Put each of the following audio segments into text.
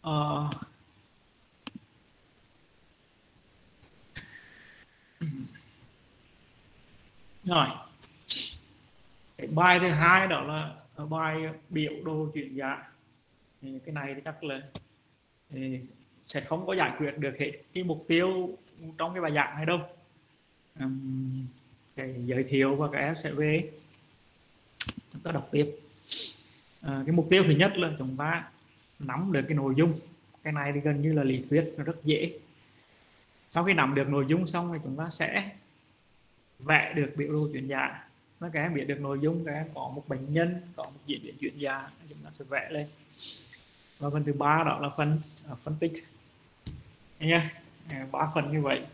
Ờ, rồi cái bài thứ hai đó là bài biểu đồ chuyển giá. Thì cái này thì chắc là thì sẽ không có giải quyết được hết cái mục tiêu trong cái bài giảng này đâu. Cái giới thiệu và các em sẽ về chúng ta đọc tiếp. Cái mục tiêu thứ nhất là chúng ta nắm được cái nội dung. Cái này thì gần như là lý thuyết, nó rất dễ. Sau khi nắm được nội dung xong thì chúng ta sẽ vẽ được biểu đồ chuyển giá. Các em biết được nội dung, các em có một bệnh nhân, có một diễn biến chuyển giá, chúng ta sẽ vẽ lên. Và phần thứ ba đó là phần phân tích nha. 3 phần như vậy.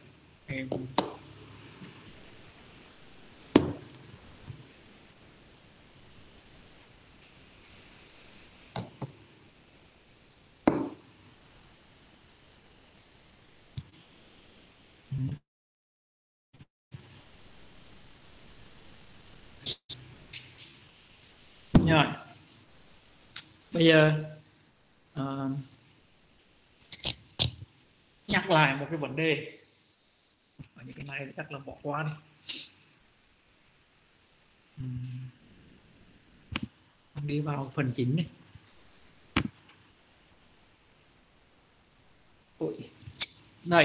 Rồi bây giờ nhắc lại một cái vấn đề. Những cái này chắc là bỏ qua đi. Đi vào phần chính này. Đây,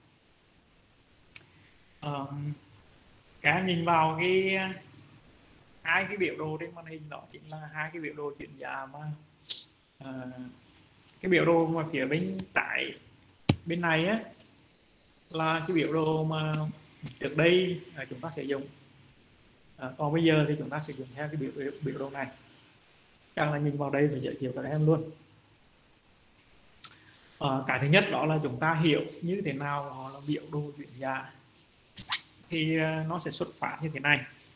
các em nhìn vào cái hai cái biểu đồ trên màn hình, đó chính là hai cái biểu đồ chuyển giá mà cái biểu đồ mà phía bên trái bên này á là cái biểu đồ mà trước đây chúng ta sử dụng, còn bây giờ thì chúng ta sử dụng theo cái biểu đồ này. Chắc là nhìn vào đây thì giới thiệu các em luôn. Cái thứ nhất đó là chúng ta hiểu như thế nào họ là biểu đồ chuyển giá. Thì nó sẽ xuất phát như thế này.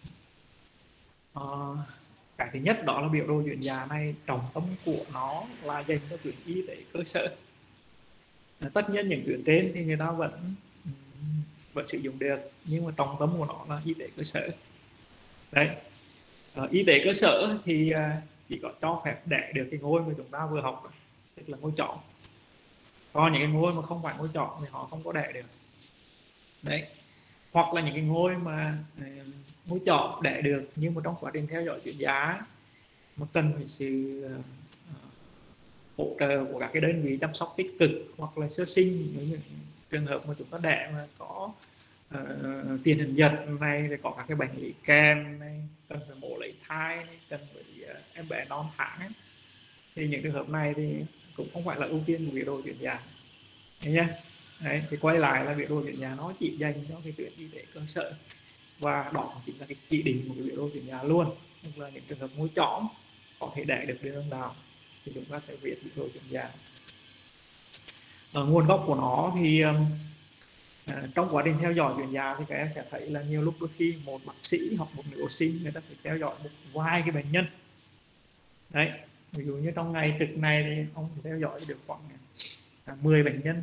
Cái thứ nhất đó là biểu đồ chuyển giá này, trọng tâm của nó là dành cho tuyến y tế cơ sở. Tất nhiên những tuyến trên thì người ta vẫn sử dụng được, nhưng mà trọng tâm của nó là y tế cơ sở. Đấy, y tế cơ sở thì chỉ có cho phép để được cái ngôi mà chúng ta vừa học, tức là ngôi chọn. Còn những cái ngôi mà không phải ngôi chọn thì họ không có đẻ được. Đấy, hoặc là những cái ngôi mà ngôi chọn đẻ được, nhưng mà trong quá trình theo dõi chuyển giá mà cần phải sự hỗ trợ của các cái đơn vị chăm sóc tích cực hoặc là sơ sinh, những trường hợp mà chúng ta đẻ mà có tiền hình giật này, rồi có các cái bệnh lý kèm này, cần phải mổ lấy thai này, cần phải em bé non tháng ấy. Thì những trường hợp này thì cũng không phải là ưu tiên của biểu đồ chuyển giá. Đấy nhá. Đấy, thì quay lại là biểu đồ chuyển giá nó chỉ dành cho cái tuyến y tế cơ sở, và đó chính là cái chỉ định của cái biểu đồ chuyển giá luôn. Tức là những trường hợp ngôi chõm có thể đẻ được đường nào thì chúng ta sẽ viết biểu đồ chuyển giá. Nguồn gốc của nó thì trong quá trình theo dõi chuyển giá thì các em sẽ thấy là nhiều lúc đôi khi một bác sĩ hoặc một nữ sinh người ta phải theo dõi một vài cái bệnh nhân. Đấy, ví dụ như trong ngày trực này thì ông theo dõi được khoảng 10 bệnh nhân.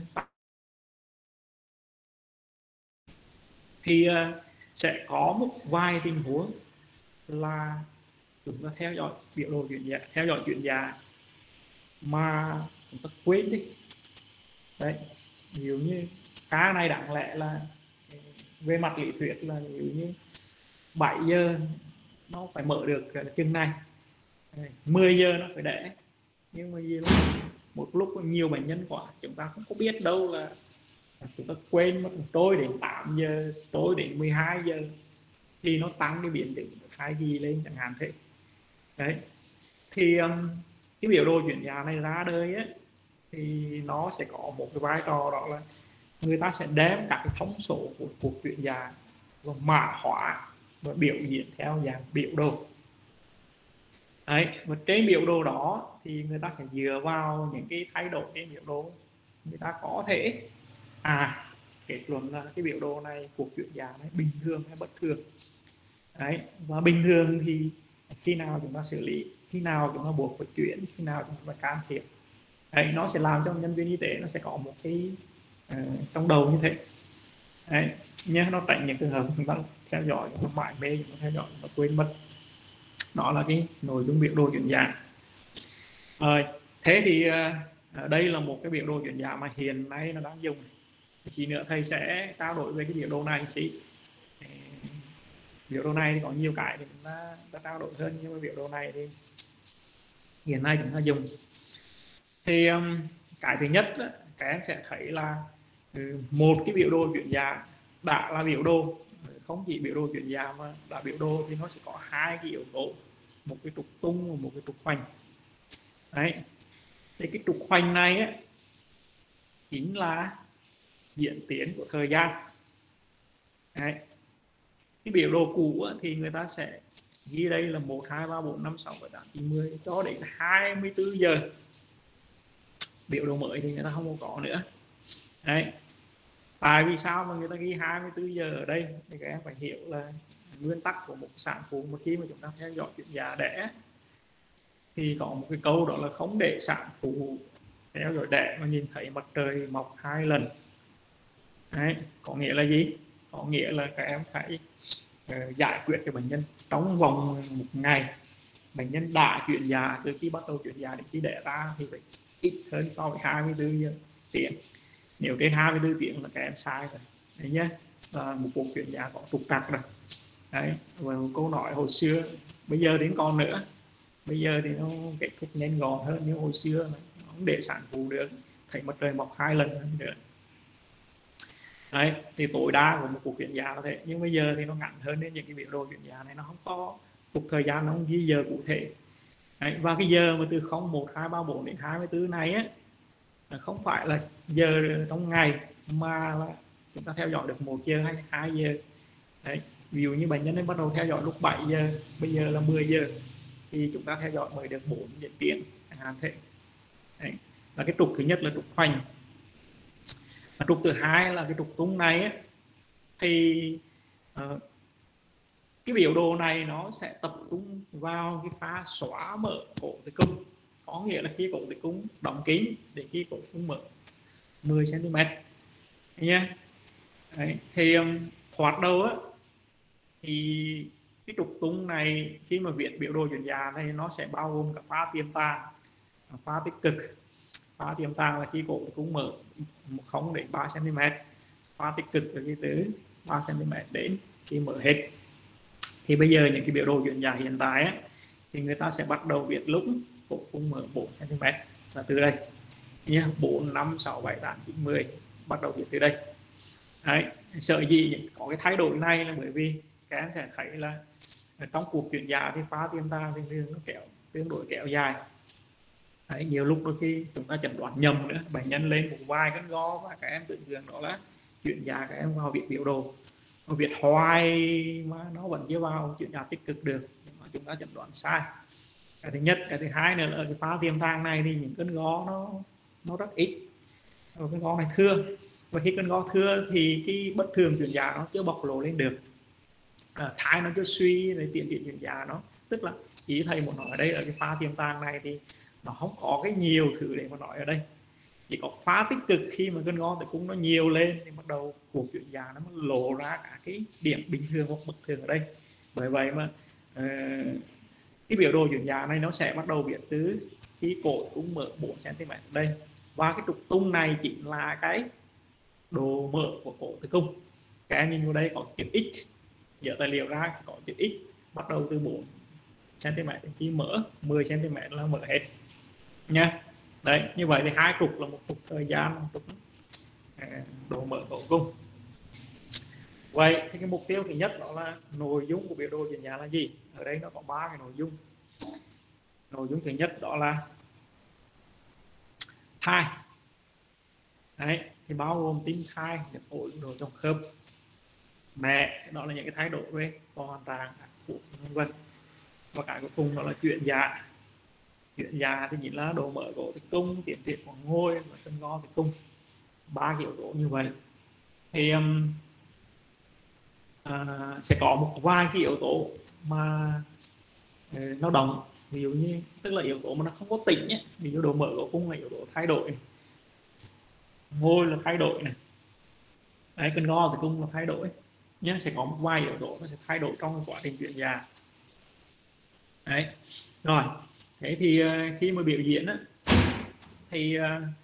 Thì sẽ có một vài tình huống là chúng ta theo dõi biểu đồ chuyển giá, theo dõi chuyển giá mà chúng ta quên đi. Đấy, ví dụ như ca này đáng lẽ là về mặt lý thuyết là ví dụ như 7 giờ nó phải mở được chừng này, 10 giờ nó phải đẻ, nhưng mà gì một lúc nhiều bệnh nhân quá, chúng ta không có biết đâu là chúng ta quên mất trôi đến 8 giờ, trôi đến 12 giờ thì nó tăng cái biến chứng thai kỳ lên chẳng hạn thế. Đấy, thì cái biểu đồ chuyển giá này ra đời ấy, thì nó sẽ có một cái vai trò, đó là người ta sẽ đem các cái thông số của cuộc chuyển giá và mã hóa và biểu diễn theo dạng biểu đồ. Đấy, và trên biểu đồ đó thì người ta sẽ dựa vào những cái thay đổi trên biểu đồ, người ta có thể kết luận là cái biểu đồ này, cuộc chuyển giá này bình thường hay bất thường. Đấy, và bình thường thì khi nào chúng ta xử lý, khi nào chúng ta buộc phải chuyển, khi nào chúng ta can thiệp. Đấy, nó sẽ làm cho nhân viên y tế nó sẽ có một cái trong đầu như thế. Đấy, nhé, nó tránh những trường hợp chúng ta theo dõi, chúng ta mãi mê, chúng ta theo dõi, chúng ta quên mất. Đó là cái nội dung biểu đồ chuyển giá. Thế thì Đây là một cái biểu đồ chuyển dạ mà hiện nay nó đang dùng. Xí nữa thầy sẽ trao đổi về cái biểu đồ này xí. Biểu đồ này thì có nhiều cái thì chúng ta trao đổi hơn, nhưng mà biểu đồ này thì hiện nay chúng ta dùng. Thì cái thứ nhất đó, các em sẽ thấy là một cái biểu đồ chuyển dạ đã là biểu đồ, không chỉ biểu đồ chuyển dạ mà là biểu đồ thì nó sẽ có hai cái yếu tố, một cái trục tung và một cái trục khoanh. Đấy, thì cái trục khoanh này á, chính là diễn tiến của thời gian. Đấy. Cái biểu đồ cũ á, thì người ta sẽ ghi đây là 1, 2, 3, 4, 5, 6, 7, 8, 9, 10 cho đến 24 giờ. Biểu đồ mới thì người ta không có nữa. Đấy. Tại vì sao mà người ta ghi 24 giờ ở đây thì các em phải hiểu là nguyên tắc của một sản phụ mà khi mà chúng ta theo dõi chuyển dạ đẻ thì có một cái câu đó là không để sản phụ theo dõi đẻ mà nhìn thấy mặt trời mọc 2 lần. Đấy, có nghĩa là gì? Có nghĩa là các em phải giải quyết cho bệnh nhân trong vòng một ngày. Bệnh nhân đã chuyển dạ, từ khi bắt đầu chuyển dạ đến khi đẻ ra thì phải ít hơn so với 24 giờ tiếng. Nếu trên 24 tiếng là các em sai rồi. Đấy nhé, là một cuộc chuyển dạ có trục trặc rồi. Đấy, và một câu nói hồi xưa, bây giờ đến còn nữa, bây giờ thì nó kết thúc nhanh gọn hơn, nhưng hồi xưa nó không để sản phụ được thấy mặt trời mọc 2 lần nữa. Đấy, thì tối đa của một cuộc chuyển dạ là thế, nhưng bây giờ thì nó ngắn hơn, nên những cái biểu đồ chuyển dạ này nó không có cuộc thời gian, nó không ghi giờ cụ thể. Đấy, và cái giờ mà từ 0, 1, 2, 3, 4 đến 24 này á, không phải là giờ trong ngày mà là chúng ta theo dõi được 1 giờ hay 2 giờ. Đấy, ví dụ như bệnh nhân nên bắt đầu theo dõi lúc 7 giờ, bây giờ là 10 giờ thì chúng ta theo dõi mới được 4 tiếng chẳng hạn thế. Đấy, là cái trục thứ nhất là trục khoanh. Và trục thứ hai là cái trục tung này ấy, thì cái biểu đồ này nó sẽ tập trung vào cái pha xóa mở cổ tử cung, có nghĩa là khi cổ tử cung đóng kín để khi cổ tử cung mở 10 cm nhé. Đấy, thì thoạt đầu á, thì cái trục tung này khi mà viết biểu đồ chuyển dạ này nó sẽ bao gồm cả pha tiềm tàng, pha tích cực. Pha tiềm tàng là khi cổ tử cung mở 0 đến 3 cm, pha tích cực là khi từ 3 cm đến khi mở hết. Thì bây giờ những cái biểu đồ chuyển dạ hiện tại á, thì người ta sẽ bắt đầu viết lúc cổ cung mở 4 cm là từ đây nhé, 4, 5, 6, 7, 8, 9, 10 bắt đầu viết từ đây. Đấy, sợ gì có cái thay đổi này là bởi vì các em sẽ thấy là trong cuộc chuyển dạ thì pha tiềm tàng thì nó tương đối kéo dài. Đấy, nhiều lúc đôi khi chúng ta chẩn đoán nhầm nữa, bệnh nhân lên một vài cơn go và các em tưởng tượng đó là chuyển dạ, các em vào viết biểu đồ viết hoài mà nó vẫn chưa vào chuyển dạ tích cực được, nhưng mà chúng ta chẩn đoán sai. Cái thứ nhất. Cái thứ hai nữa là cái pha tiềm tàng này thì những cơn go nó rất ít, và cơn go này thưa, và khi cơn go thưa thì cái bất thường chuyển dạ nó chưa bộc lộ lên được, thai nó chưa suy để tiến triển chuyển dạ nó, tức là ý thầy muốn nói ở đây là cái pha tiềm tàng này thì nó không có cái nhiều thứ để mà nói ở đây, chỉ có pha tích cực khi mà cơn go tử cung nó nhiều lên thì bắt đầu cuộc chuyển dạ nó mới lộ ra cả cái điểm bình thường hoặc bất thường ở đây. Bởi vậy mà cái biểu đồ chuyển dạ này nó sẽ bắt đầu viết từ khi cổ tử cung mở 4 cm đây, và cái trục tung này chính là cái độ mở của cổ tử cung. Các em nhìn vào đây có chữ X, giờ tài liệu ra sẽ có chữ X bắt đầu từ 4 cm đến khi mở 10 cm là mở hết nha. Đấy, như vậy thì hai trục là một trục thời gian, một trục độ mở cổ cung. Vậy thì cái mục tiêu thứ nhất đó là nội dung của biểu đồ chuyển dạ là gì? Ở đây nó có 3 cái nội dung. Nội dung thứ nhất đó là thai. Đấy, thì bao gồm tim thai, ổ đồ trong khớp mẹ, đó là những cái thái độ về toàn tràng, vân vân. Và cái cuối cùng đó là chuyển dạ. Chuyển dạ thì chính là độ mở cổ tử cung, tiến triển của ngôi và cơn go tử cung. 3 kiểu tố như vậy. Thì sẽ có một vài cái yếu tố mà nó đồng, ví dụ như tức là yếu tố mà nó không có tỉnh ấy. Ví dụ độ mở cổ cung là yếu tố thay đổi này, ngôi là thay đổi này, đấy, cơn go tử cung là thay đổi nhé. Sẽ có một vài yếu tố nó sẽ thay đổi trong quá trình chuyển dạ. Đấy, rồi thế thì khi mà biểu diễn á, thì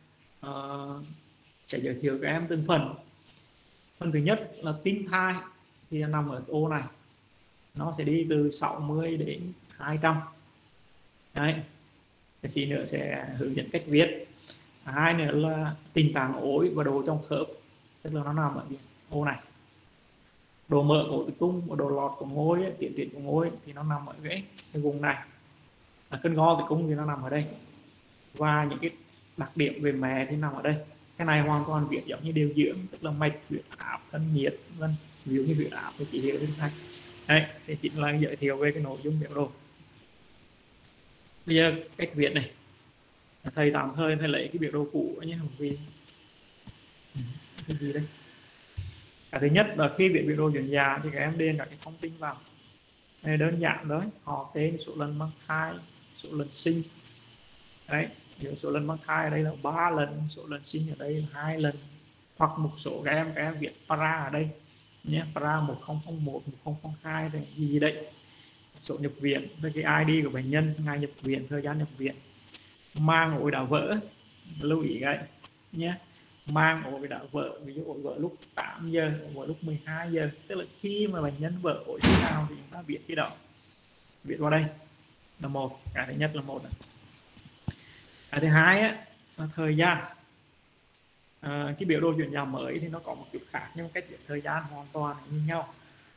sẽ giới thiệu các em từng phần. Phần thứ nhất là tim thai thì nằm ở ô này, nó sẽ đi từ 60 đến 200. Đấy, cái gì nữa sẽ hướng dẫn cách viết. Hai nữa là tình trạng ối và độ trong khớp, tức là nó nằm ở ô này. Độ mở của tử cung và độ lọt của ngôi, tiến triển của ngôi thì nó nằm ở cái vùng này. Cơn go tử cung thì nó nằm ở đây, và những cái đặc điểm về mẹ thì nằm ở đây. Cái này hoàn toàn viết giống như điều dưỡng, tức là mạch, huyết áp, thân nhiệt, vân. Ví dụ như huyết áp thì chỉ hiểu như thế này. Đấy, thì chính là giới thiệu về cái nội dung biểu đồ. Bây giờ cách viết này, thầy tạm thời thầy lấy cái biểu đồ cũ nhé, vì cái gì đây. Cái thứ nhất là khi viết biểu đồ chuyển giá thì các em điền các cái thông tin vào. Đây đơn giản đấy, họ tên, số lần mang thai, số lần sinh. Đấy, số lần mang thai ở đây là 3 lần, số lần sinh ở đây là 2 lần. Hoặc một số các em viết para ở đây nhé, para 1001, 1002 này, gì đấy. Số nhập viện với cái ID của bệnh nhân, ngày nhập viện, thời gian nhập viện. Mang ối đã vỡ, lưu ý đấy nhé. Mang ối đã vỡ, ví dụ ối vỡ lúc 8 giờ, ối vỡ lúc 12 giờ, tức là khi mà bệnh nhân vỡ ối thế nào thì chúng ta viết khi đó, viết vào đây là một. Cái thứ nhất là một này. Cái thứ hai á, là thời gian. Cái biểu đồ chuyển giảm mới thì nó có một chút khác, nhưng cách viết thời gian hoàn toàn như nhau.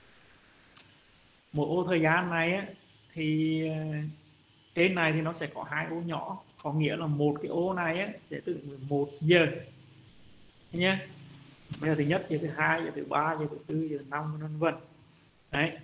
Một ô thời gian này á, thì trên này thì nó sẽ có 2 ô nhỏ, có nghĩa là một cái ô này á, sẽ từ 11 giờ nhé. Bây giờ thứ nhất, giờ thứ hai, giờ thứ ba, giờ thứ tư, giờ thứ năm, vân vân. Đấy,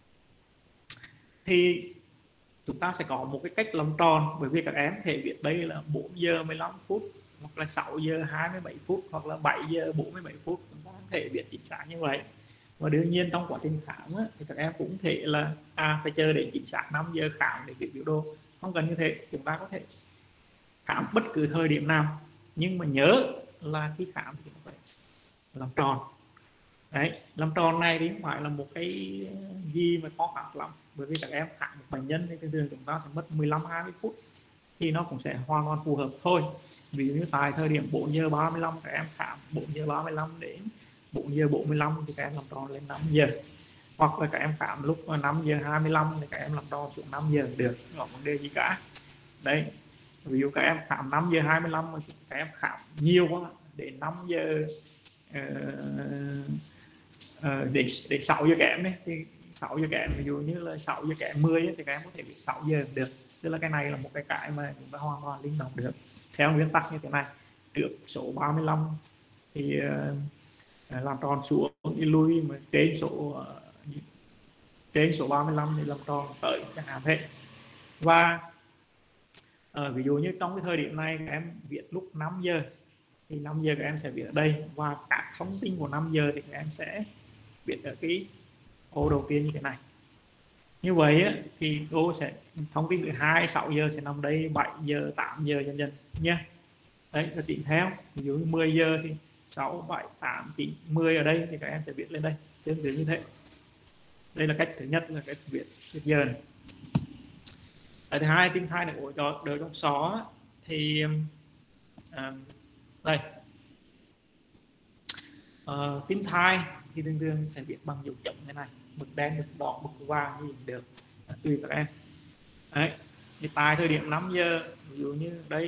thì chúng ta sẽ có một cái cách làm tròn, bởi vì các em thể viết đây là 4 giờ 15 phút, hoặc là 6 giờ 27 phút, hoặc là 7 giờ 47 phút, chúng ta không thể viết chính xác như vậy. Và đương nhiên trong quá trình khám á, thì các em cũng thể là phải chờ đến chính xác 5 giờ khám để viết biểu đồ. Không cần như thế, chúng ta có thể khám bất cứ thời điểm nào, nhưng mà nhớ là khi khám thì phải làm tròn. Đấy, làm tròn này thì không phải là một cái gì mà khó khăn lắm, bởi vì các em khám một bệnh nhân thì thường chúng ta sẽ mất 15-20 phút thì nó cũng sẽ hoàn toàn phù hợp thôi. Ví dụ như tại thời điểm 4 giờ 35 các em khám 4 giờ 35 đến 4 giờ 45 thì các em làm tròn lên 5 giờ, hoặc là các em khám lúc 5 giờ 25 thì các em làm tròn xuống 5 giờ được, không có vấn đề gì cả. Đấy, ví dụ các em khám 5 giờ 25 mà các em khám nhiều quá đến 5 giờ để 6 giờ kém đấy, thì 6 giờ kém, ví dụ như là 6 giờ kém 10 ấy, thì các em có thể viết 6 giờ được. Tức là cái này là một cái mà chúng ta hoàn toàn linh động được theo nguyên tắc như thế này. Trước số 35 thì làm tròn xuống, đi lui mà trên số 35 thì làm tròn tới chẳng hạn thế. Và ví dụ như trong cái thời điểm này các em viết lúc 5 giờ thì 5 giờ các em sẽ viết ở đây, và các thông tin của 5 giờ thì các em sẽ viết ở cái ô đầu tiên như thế này. Như vậy á, thì ô sẽ thông tin thứ hai 6 giờ sẽ nằm đây, 7 giờ 8 giờ dần dần nhé. Đấy là tính theo, ví dụ như 10 giờ thì 6 7 8 9 10 ở đây thì các em sẽ viết lên đây tương tự như thế. Đây là cách thứ nhất, là cách viết giờ này. Cái thứ hai, tim thai được đỡ trong xó thì đây tim thai thì thường thường sẽ viết bằng dấu chấm thế này, mực đen, mực đỏ, mực vàng gì cũng được, tùy các em. Đấy, thì tại thời điểm 5 giờ, ví dụ như đây,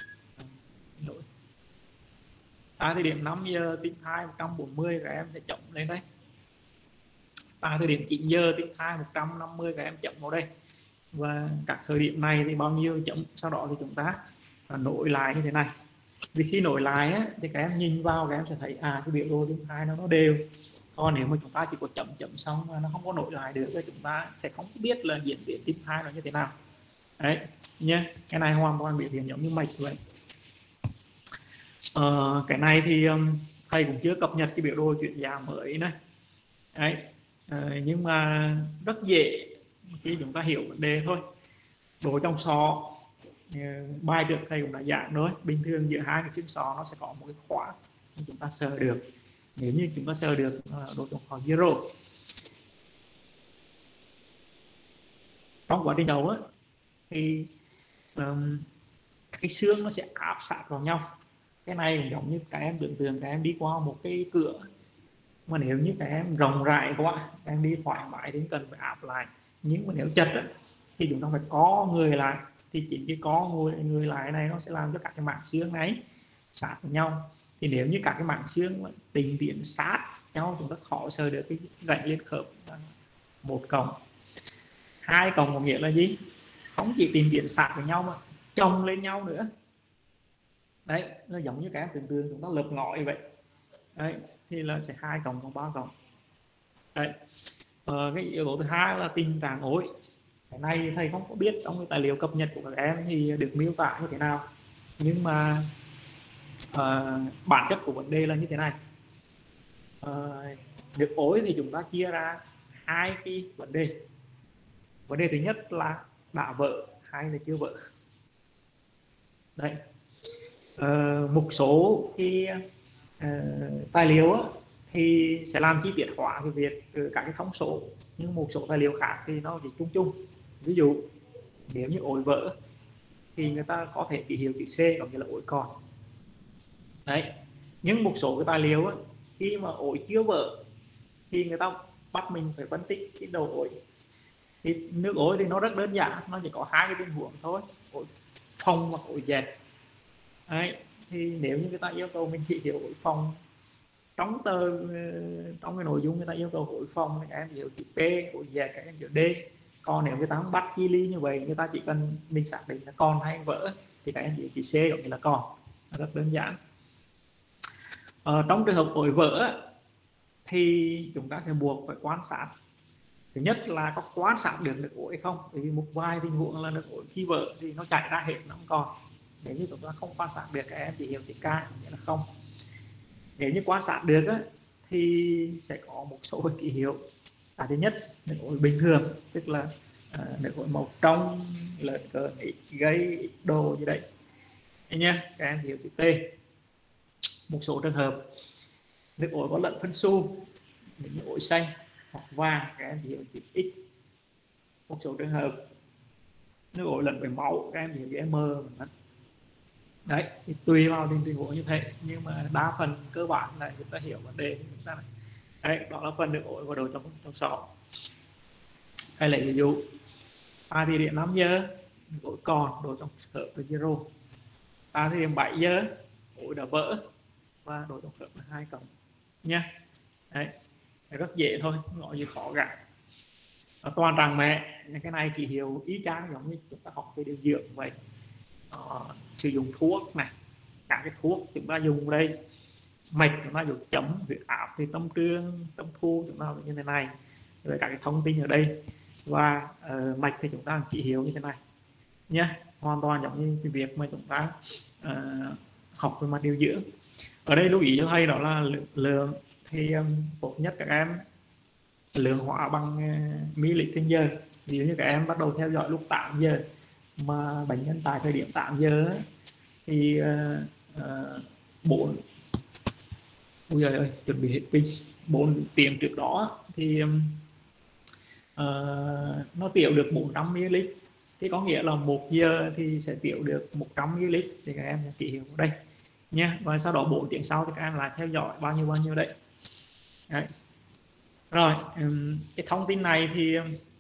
tại thời điểm 5 giờ tim thai 140 các em sẽ chấm lên đây. Tại thời điểm 9 giờ tim thai 150 các em chấm vào đây. Và các thời điểm này thì bao nhiêu chấm, sau đó thì chúng ta nối lại như thế này. Vì khi nối lại á, thì các em nhìn vào các em sẽ thấy cái biểu đồ tim thai nó đều. Còn nếu mà chúng ta chỉ có chấm xong mà nó không có nối lại được thì chúng ta sẽ không biết là diễn biến tim thai nó như thế nào. Đấy nhé, cái này hoàn toàn biểu hiện giống như mạch vậy. Cái này thì thầy cũng chưa cập nhật cái biểu đồ chuyển giá mới này. Đấy, nhưng mà rất dễ khi chúng ta hiểu vấn đề thôi. Độ trong sọ, bài trước thầy cũng đã giảng rồi, bình thường giữa hai cái xương sọ nó sẽ có một cái khóa chúng ta sờ được. Nếu như chúng ta sờ được độ trong sọ zero. Trong quá trình đầu á, thì cái xương nó sẽ áp sát vào nhau. Cái này cũng giống như các em tưởng tượng các em đi qua một cái cửa, mà nếu như các em rộng rãi quá, các em đi thoải mái thì cần phải áp lại. Nhưng mà nếu chật á, thì chúng ta phải có người lại, thì chính cái có người lại này nó sẽ làm cho các cái mảng xương này sát với nhau. Thì nếu như các cái mảng xương tình tiện sát nhau, chúng ta khó sờ được cái rãnh liên khớp. Một còng, hai còng có nghĩa là gì? Không chỉ tình tiện sát với nhau mà chồng lên nhau nữa. Đấy, nó giống như các em tưởng tượng chúng ta lợp ngói vậy. Đấy, thì là sẽ 2 cộng và 3 cộng. Đấy. Cái yếu tố thứ hai là tình trạng ối. Cái này thì thầy không có biết trong cái tài liệu cập nhật của các em thì được miêu tả như thế nào, nhưng mà bản chất của vấn đề là như thế này. Nước ối thì chúng ta chia ra hai cái vấn đề. Vấn đề thứ nhất là đã vỡ hay là chưa vỡ. Đấy. Một số cái tài liệu á, thì sẽ làm chi tiết hóa cái việc các cái thông số, nhưng một số tài liệu khác thì nó chỉ chung chung. Ví dụ nếu như ối vỡ thì người ta có thể ký hiệu chữ C, có nghĩa là ối còn. Đấy. Nhưng một số cái tài liệu á, khi mà ối chưa vỡ thì người ta bắt mình phải phân tích cái đầu ối. Thì nước ối thì nó rất đơn giản, nó chỉ có hai cái tình huống thôi, ối phồng và ối dẹt. Đấy. Thì nếu như người ta yêu cầu mình ký hiệu ối phồng, trong trong cái nội dung người ta yêu cầu ối phồng thì các em hiểu chữ P, ối dẹt các em hiểu D. Còn nếu người ta không bắt chi ly như vậy, người ta chỉ cần mình xác định là còn hay vỡ thì các em hiểu chữ C, có nghĩa là còn. Rất đơn giản. Trong trường hợp ối vỡ thì chúng ta sẽ buộc phải quan sát. Thứ nhất là có quan sát được nước ối không, bởi vì một vài tình huống là nước ối khi vỡ thì nó chảy ra hết, nó không còn. Nếu như chúng ta không quan sát được, các em chỉ hiểu chữ K, nghĩa là không. Nếu như quan sát được thì sẽ có một số ký hiệu. Thứ nhất, nước ối bình thường, tức là nước ối màu trong, lợn cỡ ít gây ít đồ như đấy nhé, các em hiểu chữ T. Một số trường hợp nước ối có lẫn phân xu, những ối xanh hoặc vàng, các em hiểu chữ X. Một số trường hợp nước ối lẫn với máu, các em hiểu chữ M. Đấy, thì tùy vào tình huống như thế, nhưng mà đa phần cơ bản là chúng ta hiểu vấn đề chúng ta này. Đấy, đó là phần nước ối vào đầu trong sọ. Hay lấy ví dụ ta thì điểm 5 giờ ối còn đồ trong khớp là zero, ta thì điểm 7 giờ ối đã vỡ và đồ trong khớp là 2 cộng nha. Đấy, rất dễ thôi, không có gì khó cả. Toàn rằng mẹ cái này chỉ hiểu ý chang giống như chúng ta học về điều dưỡng vậy. Sử dụng thuốc này, các cái thuốc chúng ta dùng đây, mạch chúng ta dùng chấm, huyết áp thì tâm trương, tâm thu chúng ta như thế này, rồi các cái thông tin ở đây, và mạch thì chúng ta chỉ hiểu như thế này nhé. Hoàn toàn giống như cái việc mà chúng ta học về mặt điều dưỡng. Ở đây lưu ý cho thầy đó là lượng thì tốt nhất các em lượng hóa bằng ml trên giờ. Ví dụ như các em bắt đầu theo dõi lúc 8 giờ mà bệnh nhân tại thời điểm 8 giờ thì 4 ôi giời ơi, chuẩn bị hết pin 4 tiếng trước đó thì nó tiểu được 400 ml, thì có nghĩa là 1 giờ thì sẽ tiểu được 100 ml, thì các em ký hiệu đây nha. Và sau đó 4 tiếng sau thì các em lại theo dõi bao nhiêu đấy. Đấy. Rồi cái thông tin này thì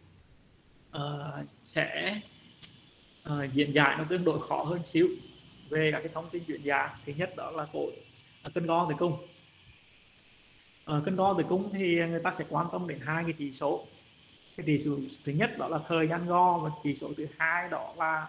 sẽ diễn giải nó tương đối khó hơn xíu về các cái thông tin chuyển dạ. Thứ nhất đó là cân đo tử cung. Cân đo tử cung thì người ta sẽ quan tâm đến hai cái chỉ số. Cái chỉ số thứ nhất đó là thời gian go, và chỉ số thứ hai đó là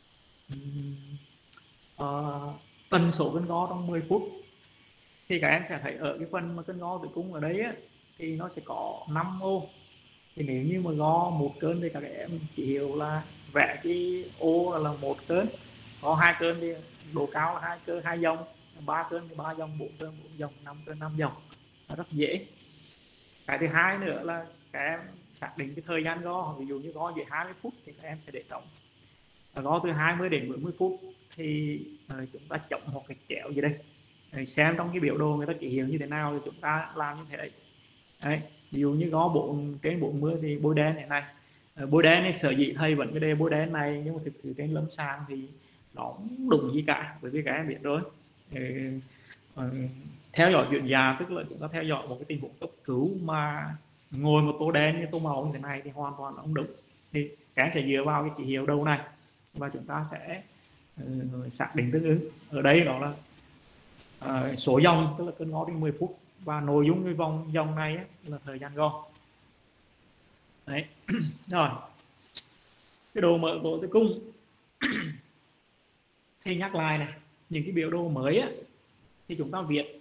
tần số cân go trong 10 phút. Thì các em sẽ thấy ở cái phần mà cân go tử cung ở đấy thì nó sẽ có 5 ô. Thì nếu như mà go một cơn thì các em chỉ hiểu là vẽ cái ô là một cơn, có 2 cơn thì độ cao là 2 cơn 2 dòng, 3 cơn thì 3 dòng, 4 cơn 4 dòng, 5 cơn 5 dòng, nó rất dễ. Cái thứ hai nữa là các em xác định cái thời gian go, ví dụ như go dưới 20 phút thì các em sẽ để trống, go từ 20 đến 40 phút thì chúng ta chậm hoặc cái chéo gì đây. Xem trong cái biểu đồ người ta chỉ hiểu như thế nào thì chúng ta làm như thế đấy. Đấy. Ví dụ như có 4 trên 40 thì bôi đen này này. Bôi đen này sở dĩ thầy vẫn cái đề bôi đen này, nhưng mà thực sự trên lâm sàng thì nó không đúng gì cả, bởi vì các em biết rồi. Theo dõi chuyển dạ tức là chúng ta theo dõi một cái tình huống cấp cứu mà ngồi một tô đen như tô màu như thế này thì hoàn toàn là không đúng. Thì các em sẽ dựa vào cái chỉ hiệu đầu này và chúng ta sẽ xác định tương ứng. Ở đây đó là số dòng, tức là cơn ngó trên 10 phút, và nội dung cái vòng dòng này á, là thời gian go. Đấy. Rồi cái độ mở cổ tử cung thì nhắc lại này, những cái biểu đồ mới á, thì chúng ta viết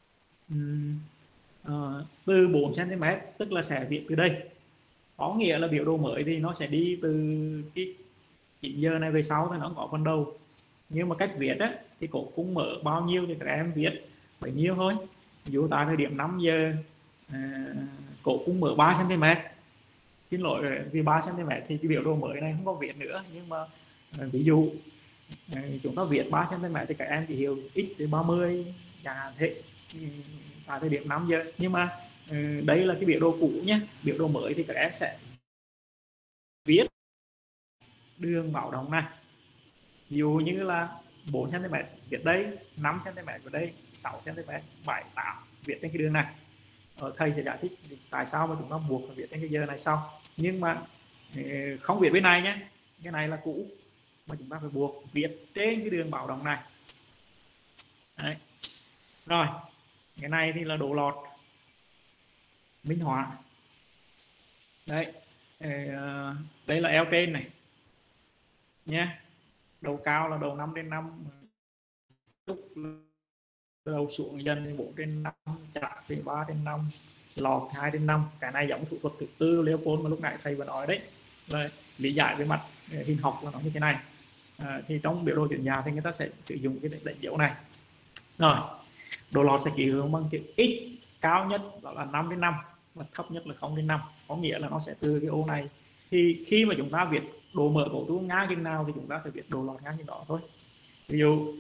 từ 4 cm, tức là sẽ viết từ đây, có nghĩa là biểu đồ mới thì nó sẽ đi từ cái 9 giờ này về sau thì nó có phần đầu, nhưng mà cách viết á thì cổ cung mở bao nhiêu thì các em viết bấy nhiêu thôi. Ví dụ tại thời điểm 5 giờ cổ cung mở 3 cm, xin lỗi vì 3 cm thì cái biểu đồ mới này không có viết nữa, nhưng mà ví dụ chúng ta viết 3 cm thì các em chỉ hiểu x từ 30 chẳng thế tại thời điểm 5 giờ. Nhưng mà đây là cái biểu đồ cũ nhé, biểu đồ mới thì các em sẽ viết đường báo động này, ví dụ như là 4 cm viết đây, 5 cm ở đây, 6 cm, 7, 8 viết trên cái đường này. Thầy sẽ giải thích tại sao mà chúng ta buộc phải viết trên cái giờ này sau, nhưng mà không viết bên này nhé, cái này là cũ, mà chúng ta phải buộc viết trên cái đường báo động này. Đấy. Rồi cái này thì là độ lọt minh họa. Đấy, đây là eo trên này nhé, đầu cao là đầu 5/5, lúc đầu xuống dần 4/5, chặt thì 3/5, lọt 2/5. Cái này giống thủ thuật thứ tư Leopold mà lúc nãy thầy vừa nói đấy, là lý giải về mặt hình học là nó như thế này. Thì trong biểu đồ chuyển dạ thì người ta sẽ sử dụng cái đánh dấu này. Rồi độ lọt sẽ ký hiệu bằng chữ x, cao nhất đó là 5/5 và thấp nhất là 0/5, có nghĩa là nó sẽ từ cái ô này. Thì khi mà chúng ta viết độ mở cổ tú ngang chừng nào thì chúng ta sẽ viết độ lọt ngang chừng đó thôi. Ví dụ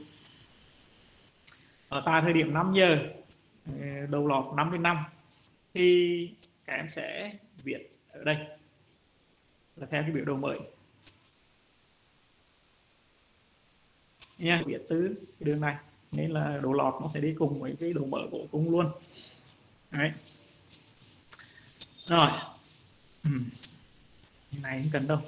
ở tại thời điểm 5 giờ đầu lọt 5/5 thì các em sẽ viết ở đây là theo cái biểu đồ mới nha, viết từ cái đường này, nên là độ lọt nó sẽ đi cùng với cái độ mở cổ cung luôn. Đấy. Rồi cái này không cần đâu.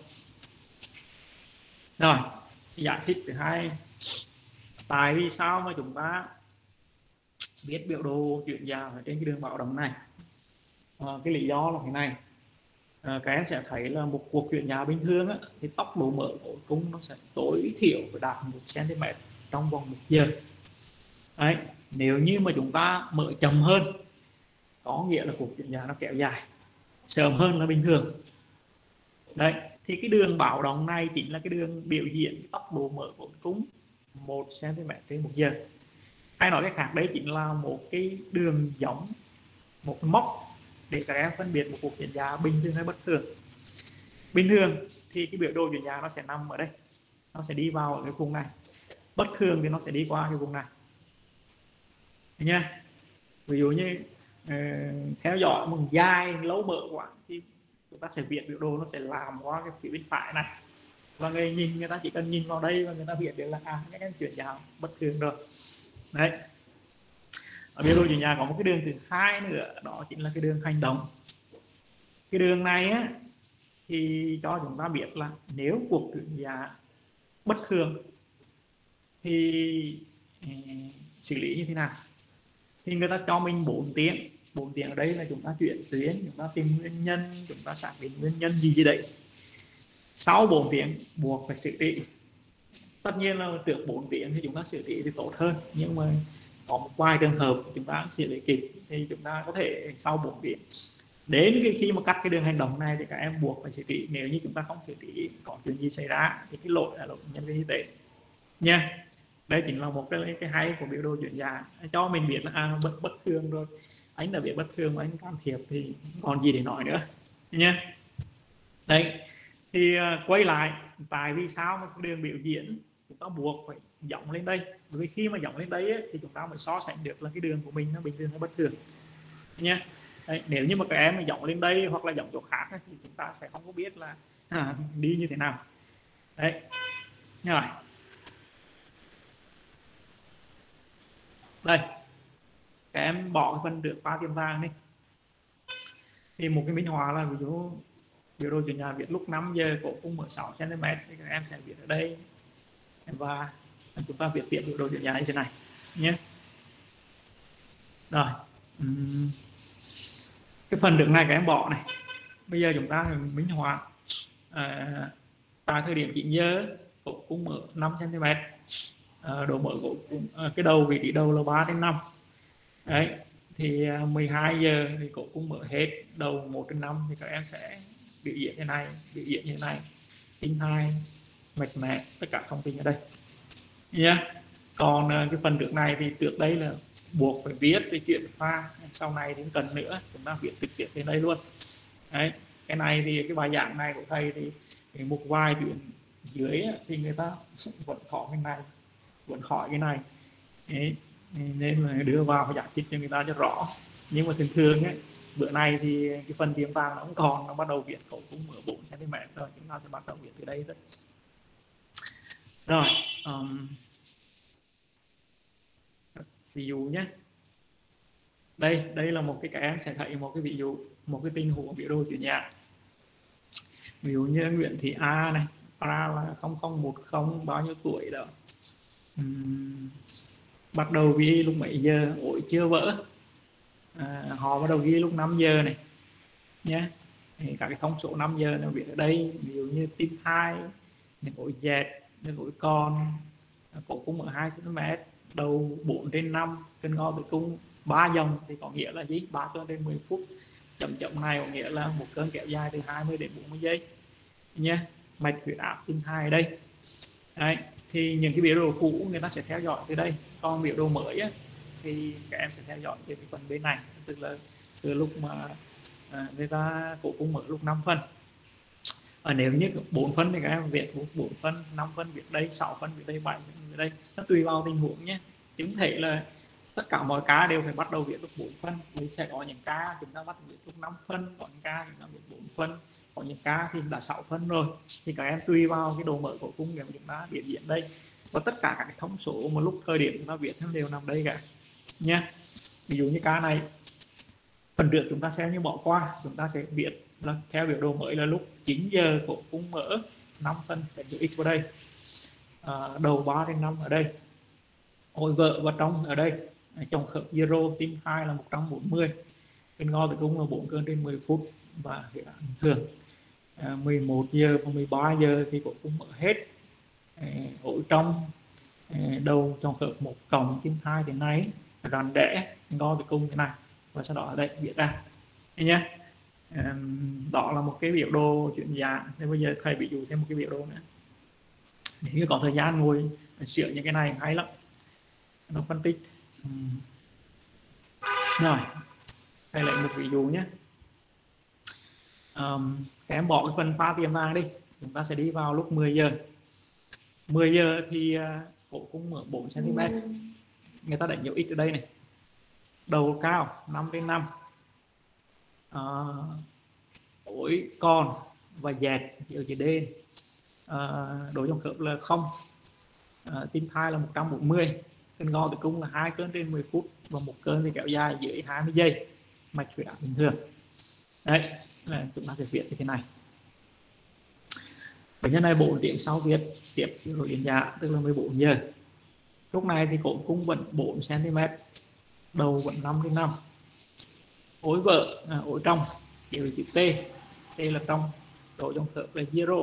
Rồi giải thích thứ hai, tại vì sao mà chúng ta biết biểu đồ chuyển dạ ở trên cái đường báo động này. Cái lý do là thế này. Các em sẽ thấy là một cuộc chuyển dạ bình thường á, thì tốc độ mở cổ cung nó sẽ tối thiểu phải đạt 1 cm trong vòng 1 giờ. Đấy, nếu như mà chúng ta mở chậm hơn có nghĩa là cuộc chuyển dạ nó kéo dài, sớm hơn là bình thường. Đấy, thì cái đường báo động này chính là cái đường biểu diễn tốc độ mở cổ cung 1 cm trên 1 giờ. Hay nói cách khác, đấy chính là một cái đường giống, một cái mốc để các em phân biệt một cuộc chuyển dạ bình thường hay bất thường. Bình thường thì cái biểu đồ chuyển dạ nó sẽ nằm ở đây, nó sẽ đi vào ở cái vùng này. Bất thường thì nó sẽ đi qua cái vùng này nha. Ví dụ như theo dõi một dài lâu mở quá thì chúng ta sẽ viết biểu đồ nó sẽ làm qua cái phía bên phải này, và người ta chỉ cần nhìn vào đây và người ta biết được là các em chuyển dạ bất thường rồi. Đấy, ở biểu đồ chuyển dạ có một cái đường thứ hai nữa, đó chính là cái đường hành động. Cái đường này á thì cho chúng ta biết là nếu cuộc chuyển dạ bất thường thì xử lý như thế nào. Thì người ta cho mình 4 tiếng. 4 tiếng ở đây là chúng ta chuyển tuyến, chúng ta tìm nguyên nhân, chúng ta xác định nguyên nhân gì đấy. Sau 4 tiếng buộc phải xử lý. Tất nhiên là trước 4 tiếng thì chúng ta xử lý thì tốt hơn, nhưng mà có một vài trường hợp chúng ta xử lý kịp thì chúng ta có thể sau 4 tiếng. Đến khi mà cắt cái đường hành động này thì các em buộc phải xử lý. Nếu như chúng ta không xử lý có chuyện gì xảy ra thì cái lỗi là lỗi nhân viên y tế nha. Đây chính là một cái hay của biểu đồ chuyển dạ, cho mình biết là bất thường rồi, anh đã biết bất thường mà anh can thiệp thì còn gì để nói nữa nha. Đấy, thì quay lại tại vì sao mà cái đường biểu diễn chúng ta buộc phải dòng lên đây, bởi vì khi mà dòng lên đây ấy, thì chúng ta mới so sánh được là cái đường của mình nó bình thường hay bất thường nha. Đấy, nếu như mà các em dòng lên đây hoặc là dòng chỗ khác ấy, thì chúng ta sẽ không có biết là đi như thế nào. Đấy rồi, Đây các em bỏ cái phần được pha tiềm tàng đi, thì một cái minh họa là ví dụ biểu đồ chuyển nhà viết lúc 5 giờ cổ cung mở 6 cm thì các em sẽ viết ở đây, và chúng ta viết tiếp biểu đồ chuyển nhà như thế này nhé. Rồi cái phần đường này các em bỏ này. Bây giờ chúng ta minh họa tại thời điểm 9 giờ cổ cung mở 5 cm, độ mở cổ cung, cái đầu vị trí đầu là 3/5 đấy, thì 12 giờ thì cổ cung mở hết đầu 1/5 thì các em sẽ biểu diễn thế này, biểu diễn như thế này, tinh hai mạch mẹ tất cả thông tin ở đây nhé. Còn cái phần trước này thì trước đây là buộc phải viết cái chuyện pha, sau này thì cần nữa chúng ta viết trực tiếp trên đây luôn đấy. Cái này thì cái bài giảng này của thầy thì một vài chuyện dưới thì người ta vẫn khó cái này, vẫn khỏi cái này đấy, nên là đưa vào phải giải thích cho người ta cho rõ. Nhưng mà thường thường ấy, bữa nay thì cái phần tiềm tàng nó cũng còn, nó bắt đầu viết khẩu cũng mở 4 cm rồi, chúng ta sẽ bắt đầu viết từ đây thôi. Rồi ví dụ nhé, đây là một cái các em sẽ thấy một cái ví dụ, một cái tình huống biểu đồ chuyển nhà. Ví dụ như Nguyễn Thị A này, A là 0010 bao nhiêu tuổi đó, bắt đầu ghi lúc mấy giờ, ổi chưa vỡ, họ bắt đầu ghi lúc 5 giờ này nhé. Thì các cái thông số 5 giờ nó viết ở đây, ví dụ như tim 2, những ổi dẹt, những ổi con, cổ cung ở 2 cm, đầu 4/5, cân ngò tử cung 3 dòng thì có nghĩa là gì? 3 cơn trên 10 phút. Chấm chấm này có nghĩa là một cơn kéo dài từ 20 đến 40 giây nhé. Mạch huyết áp tim 2 ở đây đấy. Thì những cái biểu đồ cũ người ta sẽ theo dõi từ đây, còn biểu đồ mới á, thì các em sẽ theo dõi từ cái phần bên này, tức là từ lúc mà người ta cổ cung mở lúc 5 phân. Nếu như 4 phân thì các em viết 4 phân, 5 phân viết đây, 6 phân viết đây, 7 phân viết đây, nó tùy vào tình huống nhé. Chứ không thể là tất cả mọi cá đều phải bắt đầu viết lúc 4 phân, vì sẽ có những cá chúng ta bắt viết lúc 5 phân, có những cá chúng ta viết 4 phân, có những cá thì đã 6 phân rồi. Thì các em tùy vào cái độ mở của cung để chúng ta biểu diễn đây, và tất cả các thông số một lúc thời điểm chúng ta viết đều nằm đây cả nha. Ví dụ như cá này phần trước chúng ta xem như bỏ qua, chúng ta sẽ viết là theo biểu đồ mới là lúc 9 giờ cổ cung mở 5 phân, phải chữ x vào đây, đầu 3/5 ở đây, ôi vợ và trong ở đây, chồng khớp zero, tim 2 là 140, cân ngò tử cung là 4 cơn trên 10 phút và huyết áp bình thường. 11 giờ và 13 giờ thì cổ cung mở hết, ổi trong, đầu chồng khớp 1 cộng, tim 2 thế này, rắn đẻ, ngò tử cung thế này, và sau đó ở đây viết ra nhé. Đó là một cái biểu đồ chuyển dạng. Nên bây giờ thầy ví dụ thêm một cái biểu đồ nữa, nếu như có thời gian ngồi sửa những cái này hay lắm, nó phân tích. Rồi đây lại một ví dụ nhé. Các em bỏ cái phần pha tiềm tàng đi, chúng ta sẽ đi vào lúc 10 giờ. 10 giờ thì cổ cung mở 4 cm, người ta đánh dấu x ở đây này, đầu cao 5/5, ổi con và dẹt ở chữ D, độ trong khớp là 0, tim thai là 140, cân ngò tử cung là 2 cơn trên 10 phút và một cơn thì kéo dài dưới 20 giây, mạch huyết áp bình thường. Đấy là chúng ta sẽ viết như thế này. Bệnh nhân này 4 tiếng sau viết tiếp rồi điện dạ, tức là 14 giờ. Lúc này thì cổ cung vẫn 4 cm, đầu vẫn 5/5, ối vợ, ối trong đều là chữ T, T là trong, độ trong khớp là zero,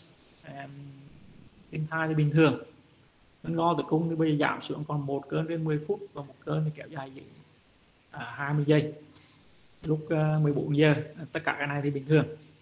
tim thai thì bình thường, cân ngò tử cung thì bây giờ giảm xuống còn 1 cơn trên 10 phút và một cơn thì kéo dài dưới 20 giây, lúc 14 giờ. Tất cả cái này thì bình thường.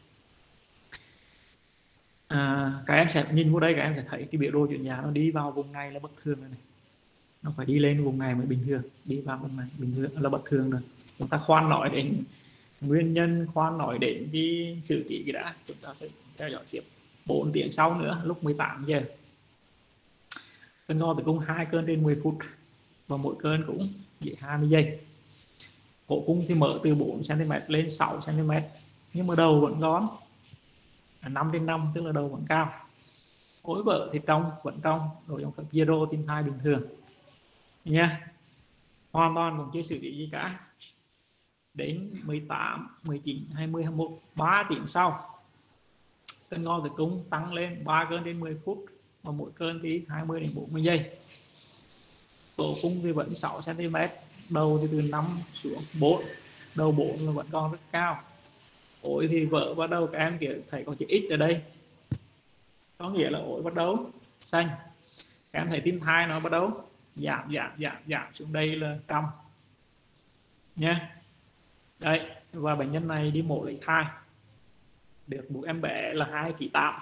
Các em sẽ nhìn vào đây, các em sẽ thấy cái biểu đồ chuyển nhà nó đi vào vùng này là bất thường rồi này, nó phải đi lên vùng này mới bình thường, đi vào vùng này bình thường là bất thường rồi. Chúng ta khoan nói đến nguyên nhân, khoan nói đến cái xử trí cái đã, chúng ta sẽ theo dõi tiếp 4 tiếng sau nữa, lúc 18 giờ, cân ngò tử cung 2 cơn trên 10 phút và mỗi cơn cũng dưới 20 giây. Cổ cung thì mở từ 4 cm lên 6 cm, nhưng mà đầu vẫn gón 5/5, tức là đầu vẫn cao. Ối vợ thì trong, vẫn trong, độ trong khớp zero, tim thai bình thường nha. hoàn toàn cũng chưa xử lý gì cả. Đến 18, 19, 20, 21, 3 tiếng sau cơn ngô tử cung tăng lên 3 cơn đến 10 phút, và mỗi cơn thì 20 đến 40 giây. Cổ cung thì vẫn 6 cm, đầu thì từ 5 xuống 4, đầu 4 là vẫn còn rất cao. Ổi thì vỡ bắt đầu các em kiểu thấy có chữ X ở đây, có nghĩa là ổi bắt đầu xanh. Các em thấy tim thai nó bắt đầu giảm xuống đây là trăm nha. Đây, và bệnh nhân này đi mổ lấy thai, được một em bé là 2 kg 8.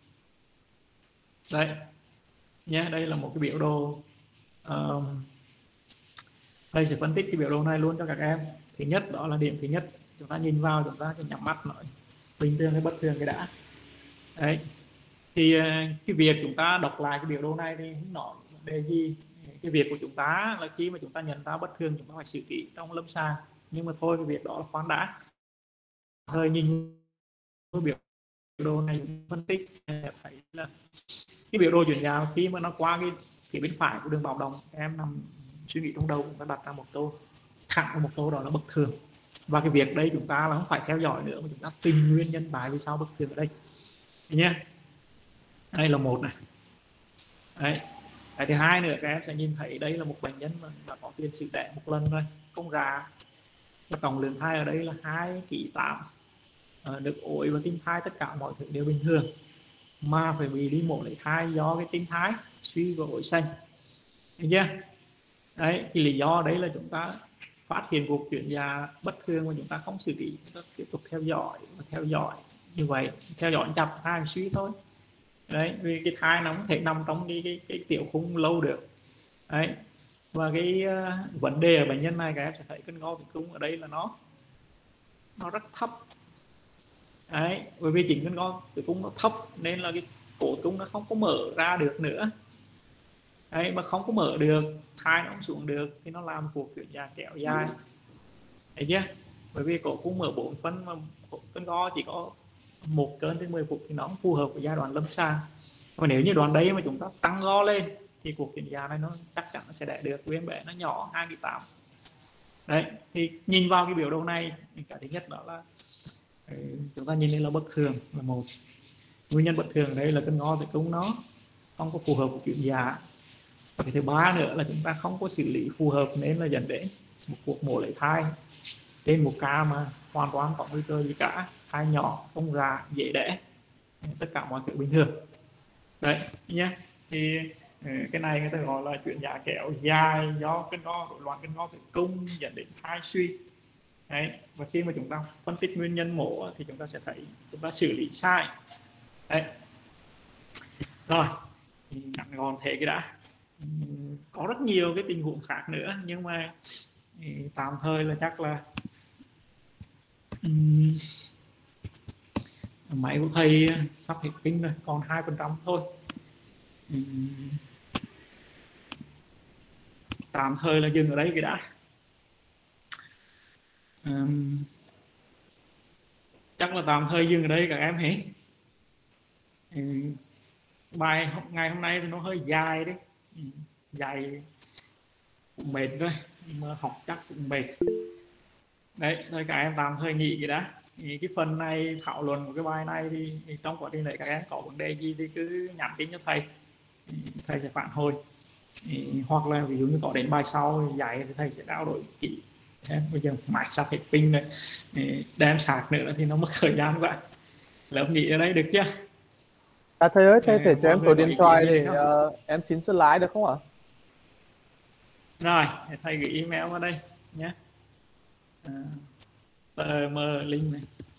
Đây nhé, đây là một cái biểu đồ. Đây sẽ phân tích cái biểu đồ này luôn cho các em. Thứ nhất đó là điểm thứ nhất, chúng ta nhìn vào chúng ta nhắm mắt nói bình thường hay bất thường cái đã. Đấy, thì cái việc chúng ta đọc lại cái biểu đồ này thì không nói vấn đề gì. Cái việc của chúng ta là khi mà chúng ta nhận ra bất thường chúng ta phải xử lý trong lâm sàng, nhưng mà thôi cái việc đó là khoan đã. Thời nhìn cái biểu đồ này phân tích thấy là cái biểu đồ chuyển giao khi mà nó qua cái phía bên phải của đường báo động, em nằm suy nghĩ trong đầu chúng ta đặt ra một câu thẳng, một câu đó là bất thường. Và cái việc đây chúng ta là không phải theo dõi nữa mà chúng ta tìm nguyên nhân tại vì sao bất thường ở đây nhé. Đây là một này. Đấy. Cái thứ hai nữa các em sẽ nhìn thấy đây là một bệnh nhân mà đã có tiền sử đẻ một lần rồi, không già, và tổng lượng thai ở đây là 2 kg 8, được ối và tim thai tất cả mọi thứ đều bình thường, mà phải bị đi mổ lấy thai do cái tim thai suy và ối xanh. Được chưa? Đấy, cái lý do đấy là chúng ta phát hiện cuộc chuyển dạ bất thường mà chúng ta không xử lý, chúng ta tiếp tục theo dõi như vậy, theo dõi chặt thai suy thôi. Đấy, vì cái thai nó không thể nằm trong cái tiểu khung lâu được. Đấy, và cái vấn đề ở bệnh nhân này các em sẽ thấy cơn ngô tử cung ở đây là nó rất thấp. Đấy, bởi vì chính cơn ngô tử cung nó thấp nên là cái cổ cung nó không có mở ra được nữa. Đấy, mà không có mở được, thai nó không xuống được thì nó làm cuộc chuyển dạ kéo dài. Thấy chưa? Bởi vì cổ cung mở 4 phân mà cơn ngô chỉ có 1 cơn đến 10 phút thì nó không phù hợp với giai đoạn lâm sàng. Và nếu như đoạn đấy mà chúng ta tăng go lên thì cuộc chuyển dạ này nó chắc chắn nó sẽ đẻ được với em bé nó nhỏ 2 kg 8. Đấy, thì nhìn vào cái biểu đồ này, cái thứ nhất đó là chúng ta nhìn đây là bất thường là một. Nguyên nhân bất thường đây là cơn ngô tử cung nó không có phù hợp với chuyển dạ. Và cái thứ ba nữa là chúng ta không có xử lý phù hợp nên là dẫn đến một cuộc mổ lấy thai trên một ca mà hoàn toàn có nguy cơ gì cả, thai nhỏ, không già, dễ đẻ, tất cả mọi thứ bình thường. Đấy nhé, thì cái này người ta gọi là chuyển dạ kéo dài do cơn ngô, rối loạn cơn ngô tử cung dẫn đến thai suy. Đấy, và khi mà chúng ta phân tích nguyên nhân mổ thì chúng ta sẽ thấy chúng ta xử lý sai. Đấy, rồi ngắn gọn thế cái đã. Có rất nhiều cái tình huống khác nữa nhưng mà tạm thời là chắc là máy của thầy sắp hết pin rồi, còn 2% thôi. Tạm thời là dừng ở đây cái đã. Chắc là tạm thời dừng ở đây các em hết. Bài ngày hôm nay thì nó hơi dài đấy, dài cũng mệt rồi, nhưng mà học chắc cũng mệt. Đấy, thôi các em tạm thời nghỉ cái đã. Thì cái phần này thảo luận của cái bài này thì trong quá trình này các em có vấn đề gì thì cứ nhắn tin cho thầy, thầy sẽ phản hồi. Hoặc là ví dụ như có đến bài sau dạy thì thầy sẽ trao đổi kỹ. Bây giờ máy sắp hết pin rồi, đem sạc nữa thì nó mất thời gian quá. Lớp nghỉ ở đây được chưa? Thầy ơi, thầy thể cho Mọi em người số có điện ý thoại kiến gì để không? em xin slide được không ạ? Rồi, thầy gửi email vào đây nhé. Tờ mờ link này.